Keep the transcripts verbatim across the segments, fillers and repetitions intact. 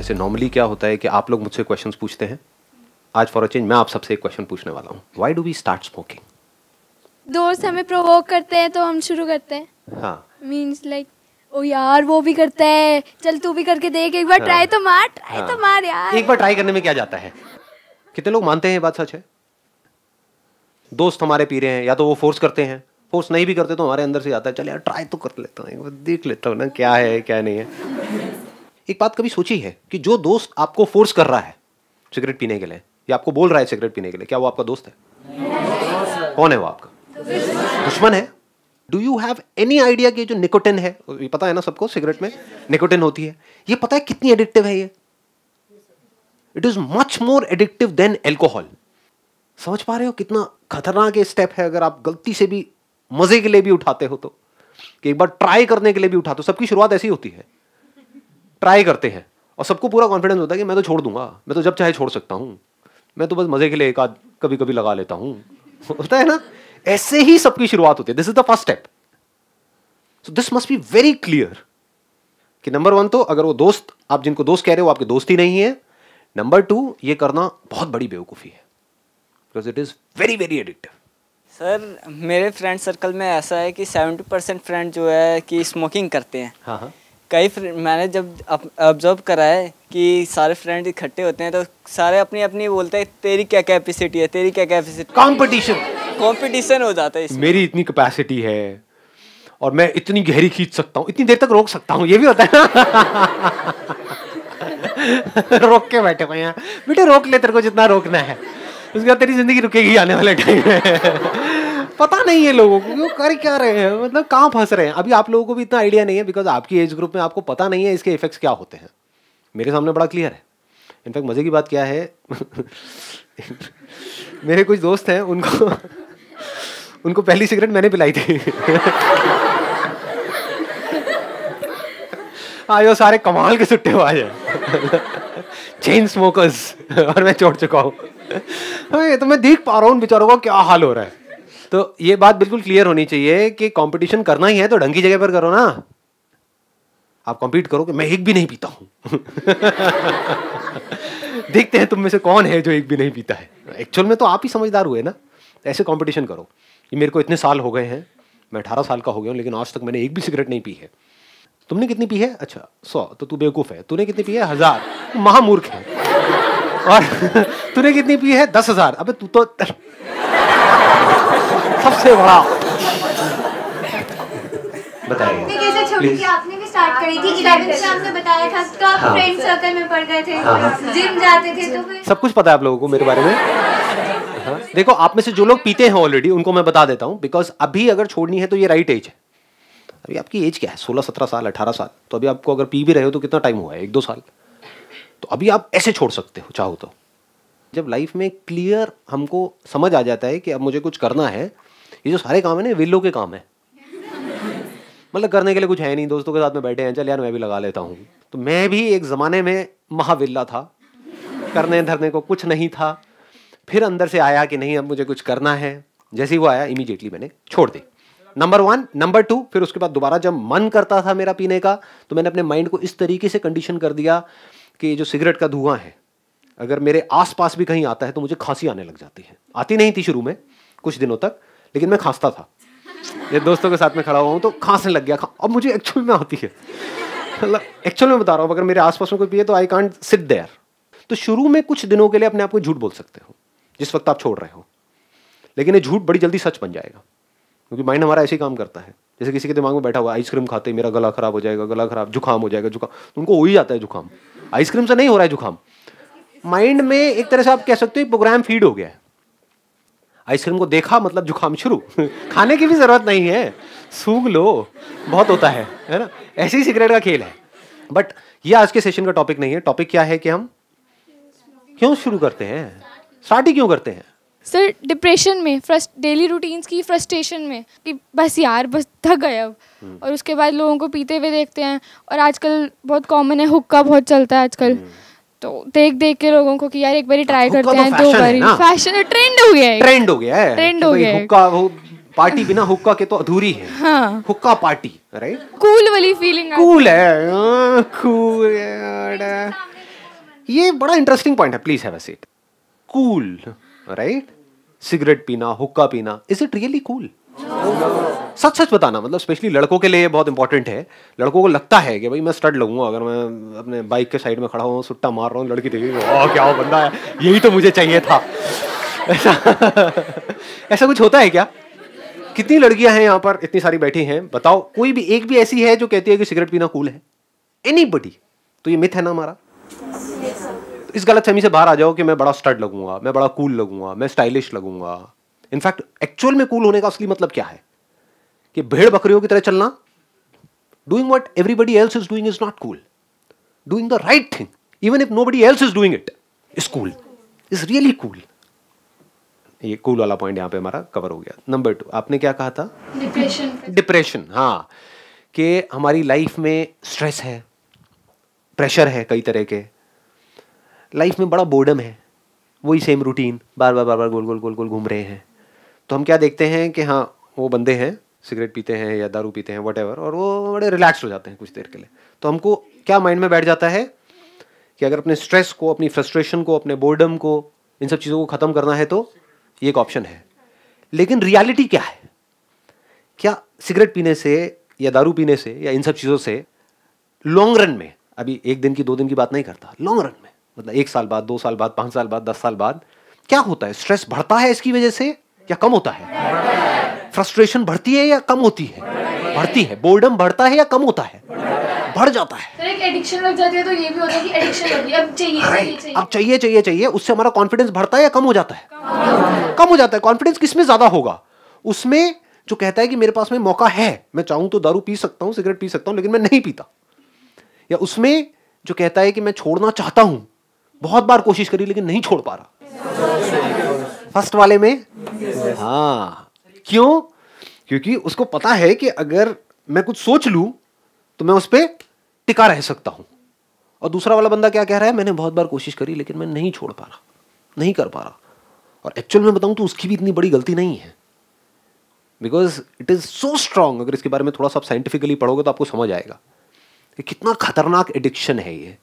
वैसे नॉर्मली क्या होता है कि आप लोग मुझसे क्वेश्चंस पूछते हैं, आज फॉर अ चेंज मैं आप सबसे एक क्वेश्चन पूछने वाला हूँ। Why do we start smoking? दोस्त हमें प्रोवोक करते हैं तो हम शुरू करते हैं। हाँ, मीन्स लाइक ओ यार वो भी करता है, चल तू भी करके देख, एक बार हाँ, ट्राई तो मार, ट्राई हाँ, तो मार यार। एक बार ट्राई करने में क्या जाता है? कितने लोग मानते हैं ये बात सच है? दोस्त हमारे पी रहे हैं, या तो वो फोर्स करते हैं, फोर्स नहीं भी करते तो हमारे अंदर से आता है चल यार ट्राई तो कर लेता हूँ, देख लेता हूँ ना क्या है क्या नहीं है। एक बात कभी सोची है कि जो दोस्त आपको फोर्स कर रहा है सिगरेट पीने के लिए या आपको बोल रहा है सिगरेट पीने के लिए, क्या वो आपका दोस्त है? कौन है वो आपका? दुश्मन है। Do you have any idea कि जो निकोटिन है, ये पता है ना सबको, सिगरेट में निकोटिन होती है, ये पता है कितनी एडिक्टिव है ये? It is much more addictive than alcohol. समझ पा रहे हो कितना खतरनाक स्टेप है? अगर आप गलती से भी मजे के लिए भी उठाते हो तो, कि एक बार ट्राई करने के लिए भी उठाते हो, सबकी शुरुआत ऐसी होती है, ट्राई करते हैं और सबको पूरा कॉन्फिडेंस होता है कि मैं तो छोड़ दूंगा, मैं तो जब चाहे छोड़ सकता हूं, मैं तो बस मजे के लिए एक आध कभी कभी लगा लेता हूं। होता है ना, ऐसे ही सबकी शुरुआत होती है। This is the first step. So this must be very clear कि नंबर वन तो अगर वो दोस्त, आप जिनको दोस्त कह रहे हो वो आपके दोस्त ही नहीं है। नंबर टू, ये करना बहुत बड़ी बेवकूफी है, because it is very very addictive. Sir मेरे फ्रेंड सर्कल में ऐसा है कि सेवेंटी परसेंट फ्रेंड जो है कि स्मोकिंग करते हैं। हाँ हाँ, कई मैंने जब ऑब्जर्व करा है कि सारे फ्रेंड इकट्ठे होते हैं तो सारे अपनी अपनी बोलते हैं तेरी क्या कैपेसिटी है, तेरी क्या कैपेसिटी। कंपटीशन कंपटीशन हो जाता है इसमें। मेरी इतनी कैपेसिटी है और मैं इतनी गहरी खींच सकता हूँ, इतनी देर तक रोक सकता हूँ, ये भी होता है ना। रोक के बैठे हुए हैं, बेटे रोक ले, तेरे को जितना रोकना है, उसके बाद तेरी जिंदगी रुकेगी आने वाले टाइम में। पता नहीं है लोगों को वो कर क्या रहे हैं, मतलब कहाँ फंस रहे हैं। अभी आप लोगों को भी इतना आइडिया नहीं है, बिकॉज आपकी एज ग्रुप में आपको पता नहीं है इसके इफेक्ट्स क्या होते हैं। मेरे सामने बड़ा क्लियर है। इनफैक्ट मजे की बात क्या है, मेरे कुछ दोस्त हैं, उनको उनको पहली सिगरेट मैंने पिलाई थी। आज वो सारे कमाल के सुट्टे हुआ है, चेन स्मोकर्स, और मैं छोड़ चुका हूँ। तो मैं देख पा रहा हूँ बेचारों का क्या हाल हो रहा है। तो ये बात बिल्कुल क्लियर होनी चाहिए कि कंपटीशन करना ही है तो ढंग की जगह पर करो ना। आप कॉम्पीट करो कि मैं एक भी नहीं पीता हूँ। देखते हैं तुम में से कौन है जो एक भी नहीं पीता है। एक्चुअल में तो आप ही समझदार हुए ना, ऐसे कंपटीशन करो। ये मेरे को इतने साल हो गए हैं, मैं अठारह साल का हो गया हूँ, लेकिन आज तक मैंने एक भी सिगरेट नहीं पी है। तुमने कितनी पी है? अच्छा सौ, तो तू बेवकूफ़ है। तूने कितनी पी है? हजार, महामूर्ख है। और तूने कितनी पी है? दस हजार। अबे तू तो सबसे बड़ा। बताइए कैसे छोटी थी, आपने भी स्टार्ट करी थी इलेवेंथ में, आपने बताया था तो आप फ्रेंड सर्कल में पढ़ गए थे, जिम जाते थे, तो फिर सब कुछ पता है आप लोगों को मेरे बारे में। हाँ, देखो आप में से जो लोग पीते हैं ऑलरेडी उनको मैं बता देता हूँ, बिकॉज अभी अगर छोड़नी है तो ये राइट एज है। अभी आपकी एज क्या है? सोलह सत्रह साल, अठारह साल। तो अभी आपको अगर पी भी रहे हो तो कितना टाइम हुआ है? एक दो साल। तो अभी आप ऐसे छोड़ सकते हो चाहो तो। जब लाइफ में क्लियर हमको समझ आ जाता है कि अब मुझे कुछ करना है, ये जो सारे काम है ना विल्लो के काम है। मतलब करने के लिए कुछ है नहीं, दोस्तों के साथ में बैठे हैं, चल यार मैं भी लगा लेता हूँ। तो मैं भी एक ज़माने में महाविल्ला था, करने धरने को कुछ नहीं था। फिर अंदर से आया कि नहीं अब मुझे कुछ करना है। जैसे ही वो आया इमीडिएटली मैंने छोड़ दी। Number one. नंबर टू, फिर उसके बाद दोबारा जब मन करता था मेरा पीने का, तो मैंने अपने माइंड को इस तरीके से कंडीशन कर दिया कि जो सिगरेट का धुआं है अगर मेरे आसपास भी कहीं आता है तो मुझे खांसी आने लग जाती है। आती नहीं थी शुरू में कुछ दिनों तक, लेकिन मैं खांसता था। ये दोस्तों के साथ में खड़ा हुआ हूँ तो खांसने लग गया। अब मुझे एक्चुअल में आती है, मतलब एक्चुअल में बता रहा हूँ, अगर मेरे आसपास में कोई पिए तो आई कांट सिट देयर। तो शुरू में कुछ दिनों के लिए अपने आप को झूठ बोल सकते हो जिस वक्त आप छोड़ रहे हो, लेकिन ये झूठ बड़ी जल्दी सच बन जाएगा, क्योंकि माइंड हमारा ऐसे ही काम करता है। जैसे किसी के दिमाग में बैठा हुआ आइसक्रीम खाते मेरा गला खराब हो जाएगा, गला खराब, जुकाम हो जाएगा, जुकाम, तो उनको हो ही जाता है जुकाम। आइसक्रीम से नहीं हो रहा है जुकाम, माइंड में एक तरह से आप कह सकते हो प्रोग्राम फीड हो गया है। आइसक्रीम को देखा मतलब जुकाम शुरू। खाने की भी जरूरत नहीं है, सूंघ लो, बहुत होता है, है ना। ऐसे ही सिगरेट का खेल है। बट ये आज के सेशन का टॉपिक नहीं है। टॉपिक क्या है कि हम क्यों शुरू करते हैं, स्टार्ट ही क्यों करते हैं। सर डिप्रेशन में, फ्रस्ट डेली रूटीन्स की फ्रस्ट्रेशन में कि बस यार बस थक गए अब, और उसके बाद लोगों को पीते हुए देखते हैं। और आजकल बहुत कॉमन है, हुक्का बहुत चलता है आजकल, तो देख देख के लोगों को कि यार एक बारी ट्राई करते हैं, दो बारी। फैशन ट्रेंड हो गया है, ट्रेंड हो गया है, ट्रेंड हो गया है। हुक्का, वो पार्टी बिना हुक्का के तो अधूरी है। हाँ, हुक्का पार्टी, राइट। कूल वाली फीलिंग, कूल है, कूल है। ये बड़ा इंटरेस्टिंग पॉइंट है, please have a seat. Cool, right? Cigarette पीना, हुक्का पीना, इज इट रियली कूल? सच सच बताना, मतलब स्पेशली लड़कों के लिए ये बहुत इंपॉर्टेंट है। लड़कों को लगता है कि भाई मैं स्टड लगूंगा अगर मैं अपने बाइक के साइड में खड़ा हूँ, सुट्टा मार रहा हूँ, लड़की देखेगी, ओह क्या बंदा है, यही तो मुझे चाहिए था। ऐसा ऐसा कुछ होता है क्या? कितनी लड़कियां हैं यहाँ पर, इतनी सारी बैठी हैं, बताओ कोई भी एक भी ऐसी है जो कहती है कि सिगरेट पीना कूल है? एनीबडी? तो ये मिथ है ना हमारा। तो इस गलतफहमी से बाहर आ जाओ कि मैं बड़ा स्टड लगूंगा, मैं बड़ा कूल लगूंगा, मैं स्टाइलिश लगूंगा। इनफैक्ट एक्चुअल में कूल होने का असली मतलब क्या है? कि भेड़ बकरियों की तरह चलना, doing what everybody else is doing is not cool. Doing the right thing even if nobody else is doing it is cool, is really cool. ये कूल वाला पॉइंट यहाँ पे हमारा कवर हो गया। नंबर टू, आपने क्या कहा था? डिप्रेशन। डिप्रेशन, हाँ, कि हमारी लाइफ में स्ट्रेस है, प्रेशर है, कई तरह के, लाइफ में बड़ा बोर्डम है, वही सेम रूटीन बार बार बार बार गोल गोल गोल गोल घूम रहे हैं। तो हम क्या देखते हैं कि हाँ वो बंदे हैं, सिगरेट पीते हैं या दारू पीते हैं व्हाटएवर, और वो बड़े रिलैक्स हो जाते हैं कुछ देर के लिए। तो हमको क्या माइंड में बैठ जाता है कि अगर अपने स्ट्रेस को, अपनी फ्रस्ट्रेशन को, अपने बोर्डम को, इन सब चीज़ों को ख़त्म करना है तो ये एक ऑप्शन है। लेकिन रियलिटी क्या है? क्या सिगरेट पीने से या दारू पीने से या इन सब चीज़ों से लॉन्ग रन में, अभी एक दिन की दो दिन की बात नहीं करता, लॉन्ग रन में मतलब एक साल बाद, दो साल बाद, पाँच साल बाद, दस साल बाद क्या होता है? स्ट्रेस बढ़ता है इसकी वजह से या कम होता है? फ्रस्ट्रेशन बढ़ती है या कम होती है? बढ़ती है। बोर्डम बढ़ता है या कम होता है? बढ़ जाता है। सर एक एडिक्शन लग जाती है तो ये भी होता है कि एडिक्शन लगी, अब चाहिए चाहिए चाहिए अब चाहिए चाहिए चाहिए, उससे हमारा कॉन्फिडेंस बढ़ता है या कम हो जाता है? कम हो जाता है। कॉन्फिडेंस किसमें ज्यादा होगा? उसमें जो कहता है कि मेरे पास में मौका है, मैं चाहूं तो दारू पी सकता हूं, सिगरेट पी सकता हूं, लेकिन मैं नहीं पीता। या उसमें जो कहता है कि मैं छोड़ना चाहता हूं, बहुत बार कोशिश करी लेकिन नहीं छोड़ पा रहा। फर्स्ट वाले में हाँ, क्यों? क्योंकि उसको पता है कि अगर मैं कुछ सोच लूं तो मैं उस पर टिका रह सकता हूं। और दूसरा वाला बंदा क्या कह रहा है? मैंने बहुत बार कोशिश करी लेकिन मैं नहीं छोड़ पा रहा, नहीं कर पा रहा। और एक्चुअल में बताऊं तो उसकी भी इतनी बड़ी गलती नहीं है, because it is so strong. अगर इसके बारे में थोड़ा सा साइंटिफिकली पढ़ोगे तो आपको समझ आएगा कि कितना खतरनाक एडिक्शन है ये,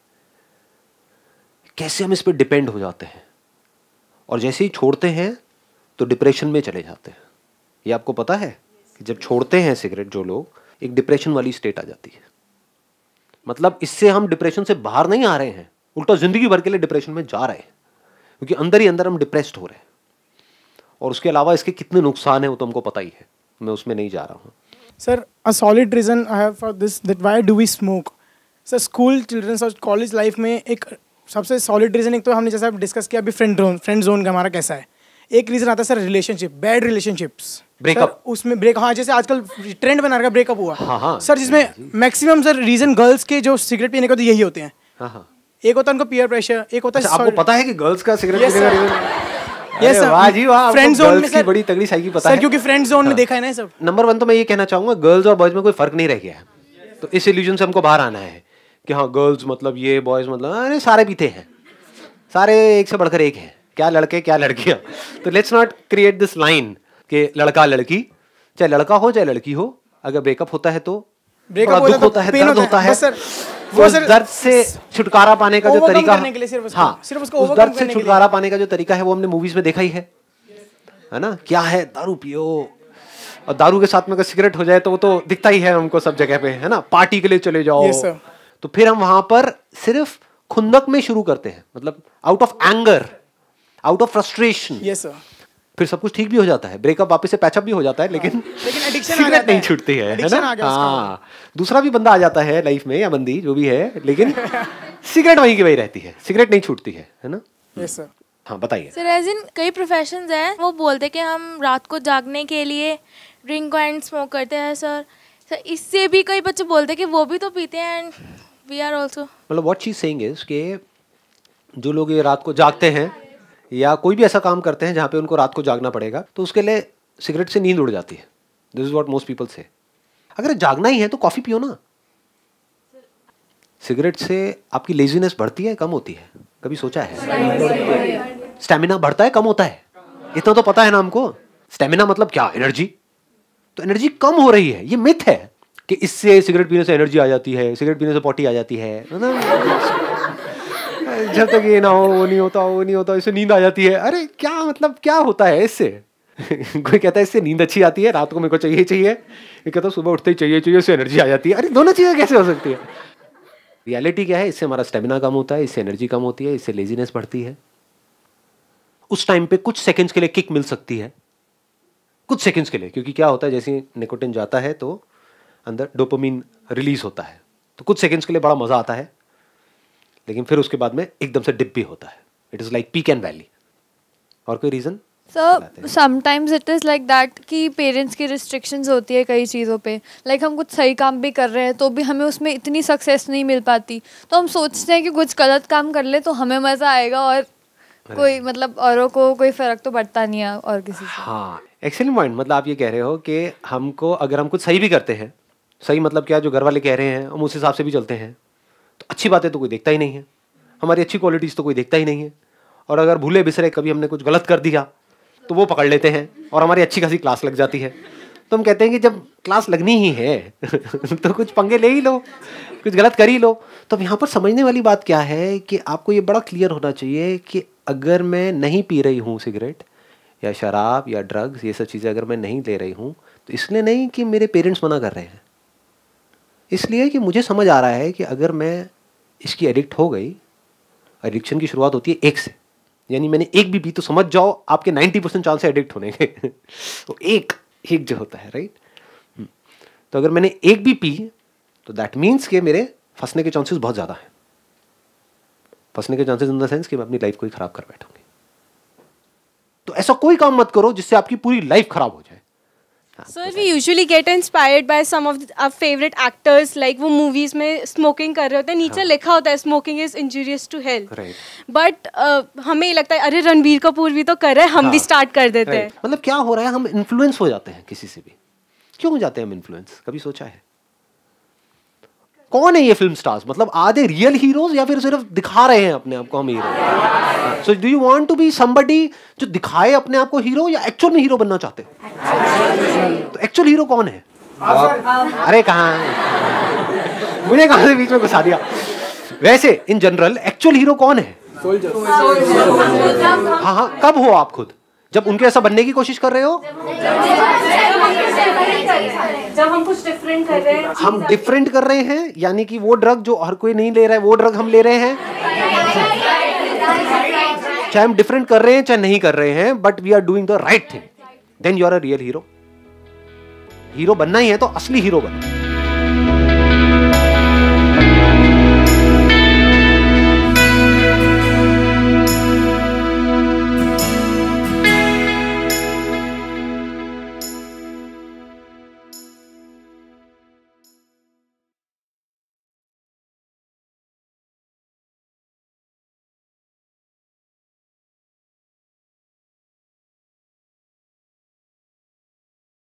कैसे हम इस पर डिपेंड हो जाते हैं और जैसे ही छोड़ते हैं तो डिप्रेशन में चले जाते हैं। ये आपको पता है कि जब छोड़ते हैं सिगरेट जो लोग, एक डिप्रेशन वाली स्टेट आ जाती है। मतलब इससे हम डिप्रेशन से बाहर नहीं आ रहे हैं, उल्टा जिंदगी भर के लिए डिप्रेशन में जा रहे हैं, क्योंकि अंदर ही अंदर हम डिप्रेस्ड हो रहे हैं। और उसके अलावा इसके कितने नुकसान हैं वो तो हमको पता ही है, मैं उसमें नहीं जा रहा हूँ। Sir, a solid reason I have for this, that why do we smoke? Sir, school, children's और college life में एक सबसे solid reason, एक तो हमने जैसा डिस्कस किया अभी फ्रेंड जोन, फ्रेंड जोन का हमारा कैसा है। एक रीजन आता है sir relationship, bad relationships, breakup. उसमें ब्रेक, हाँ जैसे आजकल ट्रेंड बना रखा ब्रेकअप हुआ। हाँ, हाँ, सर जिसमें मैक्सिमम सर रीजन गर्ल्स के जो सिगरेट पीने का तो यही होते हैं। हाँ, हाँ। एक होता है उनको पीयर प्रेशर, एक होता है आपको पता है कि गर्ल्स का सिगरेट yes, पीने का रीजन? यस सर, वाह जी वाह, फ्रेंड जोन में की बड़ी तगड़ी साइकी पता है सर, क्योंकि फ्रेंड जोन में देखा है ना सब। नंबर वन तो मैं ये कहना चाहूंगा, गर्ल्स और बॉयज में कोई फर्क नहीं रह गया है। तो इस इल्यूजन से हमको बाहर आना है कि हाँ गर्ल्स मतलब ये, बॉयज मतलब अरे सारे पीते हैं, सारे एक से बढ़कर एक हैं, क्या लड़के क्या लड़कियां। तो let's not create this line कि लड़का लड़की, चाहे लड़का हो चाहे लड़की हो, अगर ब्रेकअप होता है तो ब्रेकअप दुख होता है, दर्द होता है। वो दर्द से छुटकारा पाने का जो तरीका, हाँ, उस दर्द से छुटकारा पाने का जो तरीका है वो हमने मूवीज में देखा ही है, है ना? क्या है? दारू पियो, और दारू के साथ में अगर सिगरेट हो जाए तो वो तो दिखता ही है हमको सब जगह पे, है ना? पार्टी के लिए चले जाओ, तो फिर हम वहां पर सिर्फ खुंदक में शुरू करते हैं, मतलब out of anger, out of frustration. Yes sir. फिर सब कुछ ठीक भी हो जाता है, ब्रेकअप वापस से पैचअप भी हो जाता है, लेकिन लेकिन एडिक्शन सिगरेट नहीं छूटती है, है ना? हाँ, दूसरा भी बंदा आ जाता है लाइफ में या बंदी जो भी है, लेकिन सिगरेट वहीं की वहीं रहती है, सिगरेट नहीं छूटती है, है ना? Yes sir. हाँ बताइए सर। एज इन कई प्रोफेशंस हैं वो बोलते हैं कि हम रात को जागने के लिए ड्रिंक एंड स्मोक करते हैं सर। सर इससे भी कई बच्चे बोलते हैं कि वो भी तो पीते हैं एंड वी आर आल्सो। मतलब what she is saying is कि जो लोग ये रात को जागते हैं या कोई भी ऐसा काम करते हैं जहाँ पे उनको रात को जागना पड़ेगा, तो उसके लिए सिगरेट से नींद उड़ जाती है। This is what most people say. अगर जागना ही है तो कॉफी पियो ना। सिगरेट से आपकी लेजीनेस बढ़ती है कम होती है? कभी सोचा है? स्टेमिना बढ़ता है कम होता है? इतना तो पता है ना हमको। स्टेमिना मतलब क्या? एनर्जी। तो एनर्जी कम हो रही है, ये मिथ है कि इससे सिगरेट पीने से एनर्जी आ जाती है, सिगरेट पीने से पॉटी आ जाती है। जब तक ये ना हो वो नहीं होता वो नहीं होता, इससे नींद आ जाती है। अरे क्या मतलब क्या होता है इससे? कोई कहता है इससे नींद अच्छी आती है, रात को मेरे को चाहिए चाहिए, ये कहता है सुबह उठते ही चाहिए चाहिए, इससे एनर्जी आ जाती है। अरे दोनों चीज़ें कैसे हो सकती है? रियलिटी क्या है? इससे हमारा स्टेमिना कम होता है, इससे एनर्जी कम होती है, इससे लेजीनेस बढ़ती है। उस टाइम पे कुछ सेकंड्स के लिए किक मिल सकती है, कुछ सेकंड्स के लिए, क्योंकि क्या होता है जैसे निकोटिन जाता है तो अंदर डोपामिन रिलीज होता है, तो कुछ सेकंड्स के लिए बड़ा मजा आता है, लेकिन फिर उसके बाद में एकदम से डिप भी होता है। It is like peak and valley. और कोई reason? Sir sometimes it is like that कि पेरेंट्स की रिस्ट्रिक्शंस होती है कई चीज़ों पे, लाइक like हम कुछ सही काम भी कर रहे हैं तो भी हमें उसमें इतनी सक्सेस नहीं मिल पाती, तो हम सोचते हैं कि कुछ गलत काम कर ले तो हमें मज़ा आएगा और कोई मतलब औरों को कोई फ़र्क तो पड़ता नहीं है और किसी से। हाँ, एक्सीलेंट पॉइंट। मतलब आप ये कह रहे हो कि हमको अगर हम कुछ सही भी करते हैं, सही मतलब क्या, जो घर वाले कह रहे हैं हम उस हिसाब से भी चलते हैं, तो अच्छी बातें तो कोई देखता ही नहीं है, हमारी अच्छी क्वालिटीज़ तो कोई देखता ही नहीं है। और अगर भूले बिसरे कभी हमने कुछ गलत कर दिया तो वो पकड़ लेते हैं और हमारी अच्छी खासी क्लास लग जाती है। तो हम कहते हैं कि जब क्लास लगनी ही है तो कुछ पंगे ले ही लो, कुछ गलत कर ही लो। तो अब यहाँ पर समझने वाली बात क्या है कि आपको ये बड़ा क्लियर होना चाहिए कि अगर मैं नहीं पी रही हूँ सिगरेट या शराब या ड्रग्स, ये सब चीज़ें अगर मैं नहीं ले रही हूँ तो इसलिए नहीं कि मेरे पेरेंट्स मना कर रहे हैं, इसलिए कि मुझे समझ आ रहा है कि अगर मैं इसकी एडिक्ट हो गई, एडिक्शन की शुरुआत होती है एक से, यानी मैंने एक भी पी तो समझ जाओ आपके नाइन्टी परसेंट चांस है एडिक्ट होने के। तो एक एक जो होता है, राइट। तो अगर मैंने एक भी पी तो दैट मीन्स कि मेरे फंसने के चांसेस बहुत ज़्यादा हैं। फंसने के चांसेस इन द सेंस कि मैं अपनी लाइफ को ही खराब कर बैठूंगी। तो ऐसा कोई काम मत करो जिससे आपकी पूरी लाइफ खराब हो जाए। Sir, we usually get inspired by some of the, our favorite actors, like वो movies में smoking कर रहे होते हैं, नीचे लिखा होता है smoking is injurious to health. Right. But uh, हमें लगता है अरे रणबीर कपूर भी तो कर रहे हैं, हम भी start कर देते हैं। मतलब क्या हो रहा है, हम इन्फ्लुएंस हो जाते हैं किसी से भी। क्यों हो जाते हैं हम इन्फ्लुएंस? कभी सोचा है? कौन है ये फिल्म स्टार्स? मतलब आर दे रियल हीरोज या फिर सिर्फ दिखा रहे हैं अपने आप को हम hero? So do you want to be somebody जो दिखाए अपने आप को हीरो, या एक्चुअल में हीरो बनना चाहते हो? तो एक्चुअल हीरो कौन है? अरे कहाँ, मुझे कहाँ से बीच में घुसा दिया। वैसे इन जनरल एक्चुअल हीरो कौन है? हाँ हाँ, कब हो आप खुद? जब उनके ऐसा बनने की कोशिश कर रहे हो, जब हम कुछ डिफरेंट कर रहे हैं। हम डिफरेंट कर रहे हैं, यानी कि वो ड्रग जो हर कोई नहीं ले रहा है वो ड्रग हम ले रहे हैं। चाहे हम डिफरेंट कर रहे हैं चाहे नहीं कर रहे हैं, but we are doing the right thing, then you are a real hero. Hero बनना ही है तो असली हीरो बनो।